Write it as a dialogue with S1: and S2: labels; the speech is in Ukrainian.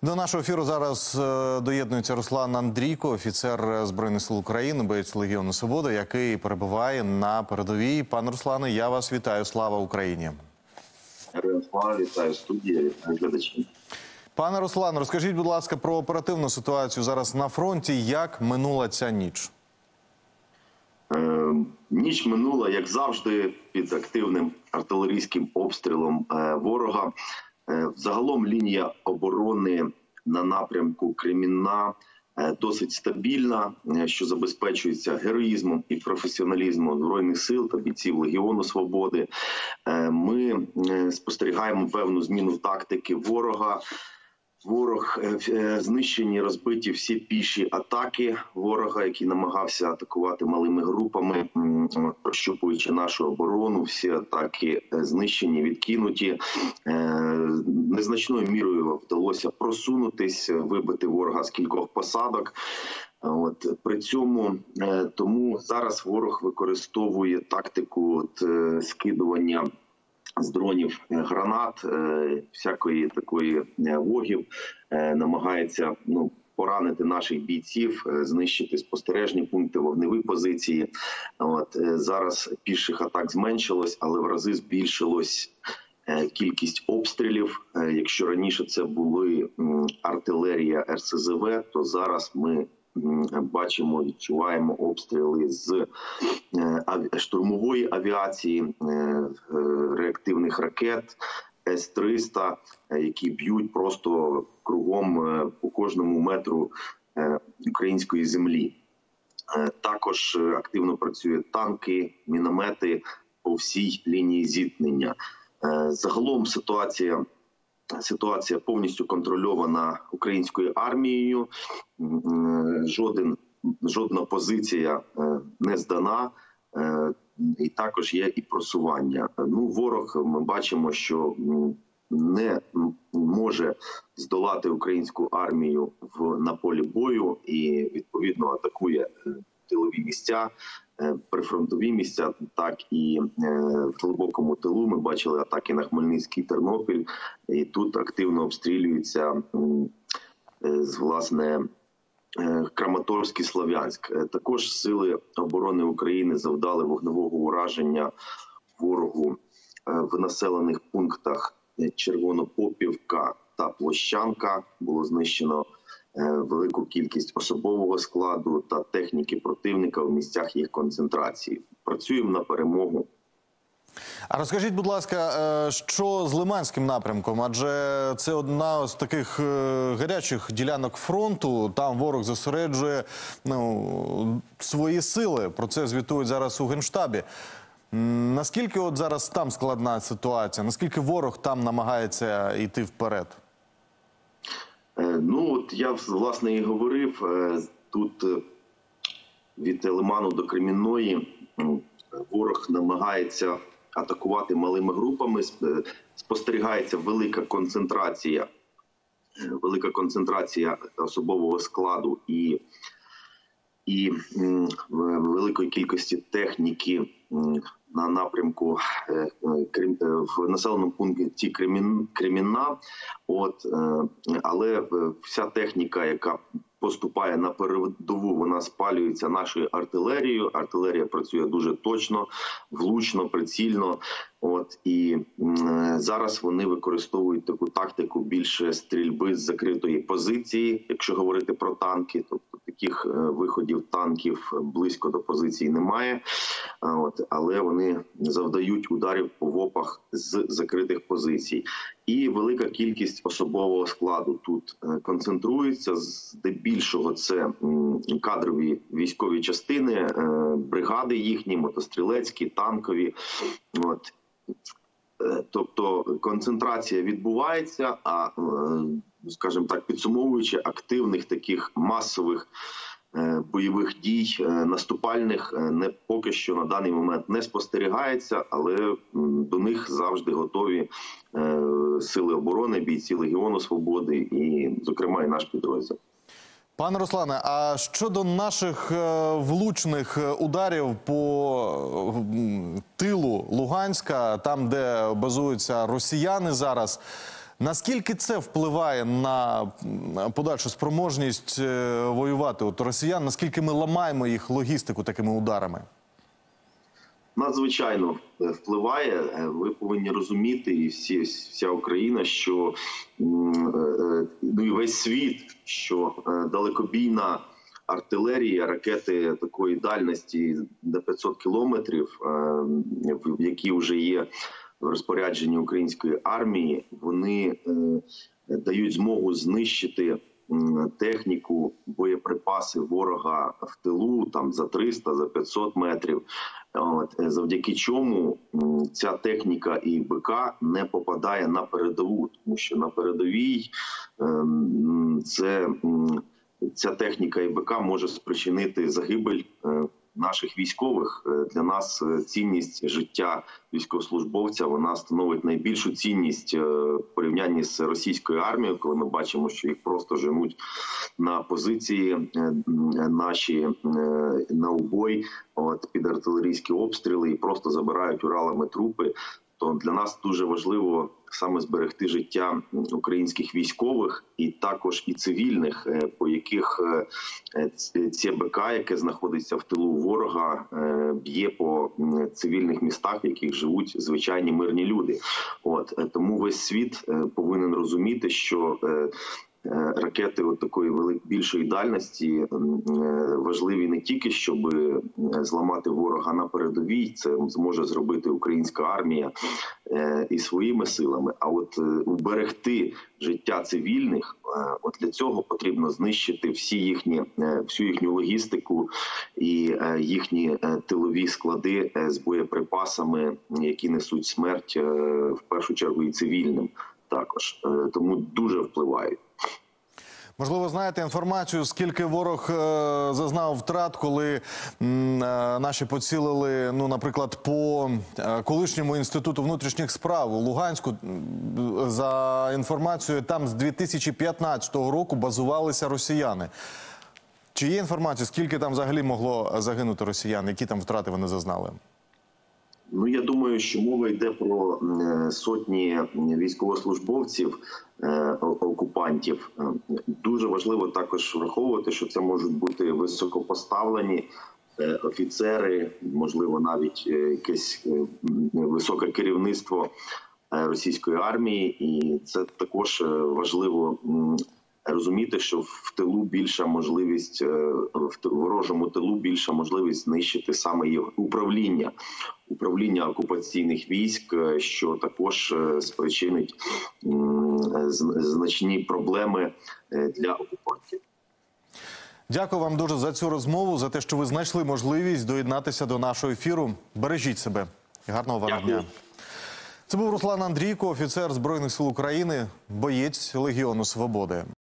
S1: До нашого ефіру зараз доєднується Руслан Андрійко, офіцер Збройних сил України, боєць Легіону Свободи, який перебуває на передовій. Пане Руслане, я вас вітаю. Слава Україні!
S2: Героям слава, вітаю студія, вітаю глядачів.
S1: Пане Руслане, розкажіть, будь ласка, про оперативну ситуацію зараз на фронті. Як минула ця ніч?
S2: Ніч минула, як завжди, під активним артилерійським обстрілом ворога. Загалом лінія оборони на напрямку Кремінна досить стабільна, що забезпечується героїзмом і професіоналізмом Збройних сил та бійців Легіону Свободи. Ми спостерігаємо певну зміну тактики ворога. Ворог знищені, розбиті всі піші атаки ворога, який намагався атакувати малими групами, прощупуючи нашу оборону. Всі атаки знищені, відкинуті. Незначною мірою вдалося просунутись, вибити ворога з кількох посадок. При цьому тому зараз ворог використовує тактику скидування з дронів гранат, всякої такої вогів, намагається поранити наших бійців, знищити спостережні пункти, вогневі позиції. Зараз піших атак зменшилось, але в рази збільшилось кількість обстрілів. Якщо раніше це були артилерія РСЗВ, то зараз ми бачимо, відчуваємо обстріли з штурмової авіації, реактивних ракет С-300, які б'ють просто кругом по кожному метру української землі. Також активно працюють танки, міномети по всій лінії зіткнення. Загалом ситуація повністю контрольована українською армією. Жодна позиція не здана, і також є і просування. Ворог, ми бачимо, що не може здолати українську армію на полі бою і, відповідно, атакує тилові місця, прифронтові місця, так і в глибокому тилу. Ми бачили атаки на Хмельницький, Тернопіль, і тут активно обстрілюються, власне, Краматорськ і Слов'янськ. Також Сили оборони України завдали вогневого ураження ворогу в населених пунктах Червонопопівка та Площанка. Було знищено велику кількість особового складу та техніки противника в місцях їх концентрації. Працюємо на перемогу.
S1: А розкажіть, будь ласка, що з Лиманським напрямком? Адже це одна з таких гарячих ділянок фронту. Там ворог зосереджує свої сили. Про це звітують зараз у Генштабі. Наскільки от зараз там складна ситуація? Наскільки ворог там намагається йти вперед?
S2: Я, власне, і говорив. Тут від Лиману до Кремінної ворог намагається атакувати малими групами. Спостерігається велика концентрація особового складу і великої кількості техніки на напрямку в населеному пункті Кремінна. Але вся техніка, яка поступає на передову, вона спалюється нашою артилерією. Артилерія працює дуже точно, влучно, прицільно. І зараз вони використовують таку тактику більше стрільби з закритої позиції, якщо говорити про танки. Тобто таких виходів танків близько до позиції немає. Але вони завдають ударів по ВОПах з закритих позицій. І велика кількість особового складу тут концентрується. Здебільшого це кадрові військові частини, бригади їхні, мотострілецькі, танкові. Тобто концентрація відбувається, а, скажімо так, підсумовуючи, активних таких масових бойових дій, наступальних, поки що на даний момент не спостерігається, але до них завжди готові Сили оборони, бійці Легіону Свободи і, зокрема, і наш підрозділ.
S1: Пане Руслане, а щодо наших влучних ударів по тилу Луганська, там, де базуються росіяни зараз, Наскільки це впливає на подальшу спроможність воювати от росіян? Наскільки ми ламаємо їх логістику такими ударами?
S2: Надзвичайно впливає. Ви повинні розуміти, і вся Україна, що і весь світ, що далекобійна артилерія, ракети такої дальності до 500 кілометрів, які вже є в розпорядженні української армії, вони дають змогу знищити техніку, боєприпаси ворога в тилу там за 300, за 500 метрів. Завдяки чому ця техніка і БК не попадає на передову, тому що на передовій ця техніка і БК може спричинити загибель наших військових. Для нас цінність життя військовослужбовця, вона становить найбільшу цінність в порівнянні з російською армією, коли ми бачимо, що їх просто женуть на позиції наші, на убой, під артилерійські обстріли і просто забирають Уралами трупи. То для нас дуже важливо саме зберегти життя українських військових і також і цивільних, по яких це БК, яке знаходиться в тилу ворога, б'є по цивільних містах, в яких живуть звичайні мирні люди. Тому весь світ повинен розуміти, що ракети такої більшої дальності важливі не тільки, щоб зламати ворога на передовій, це зможе зробити українська армія і своїми силами, а уберегти життя цивільних, для цього потрібно знищити всю їхню логістику і їхні тилові склади з боєприпасами, які несуть смерть в першу чергу і цивільним також. Тому дуже впливають.
S1: Можливо, знаєте інформацію, скільки ворог зазнав втрат, коли наші поцілили, наприклад, по колишньому інституту внутрішніх справ у Луганську. За інформацією, там з 2015 року базувалися росіяни. Чи є інформація, скільки там взагалі могло загинути росіян, які там втрати вони зазнали?
S2: Я думаю, що мова йде про сотні військовослужбовців, окупантів. Дуже важливо також враховувати, що це можуть бути високопоставлені офіцери, можливо, навіть якесь високе керівництво російської армії. І це також важливо розуміти, що в тилу більша можливість, в ворожому тилу більша можливість знищити саме їх управління окупаційних військ, що також спричинить значні проблеми для окупантів.
S1: Дякую вам дуже за цю розмову, за те, що ви знайшли можливість доєднатися до нашого ефіру. Бережіть себе. Гарного вам дня. Це був Руслан Андрійко, офіцер Збройних сил України, боєць Легіону Свободи.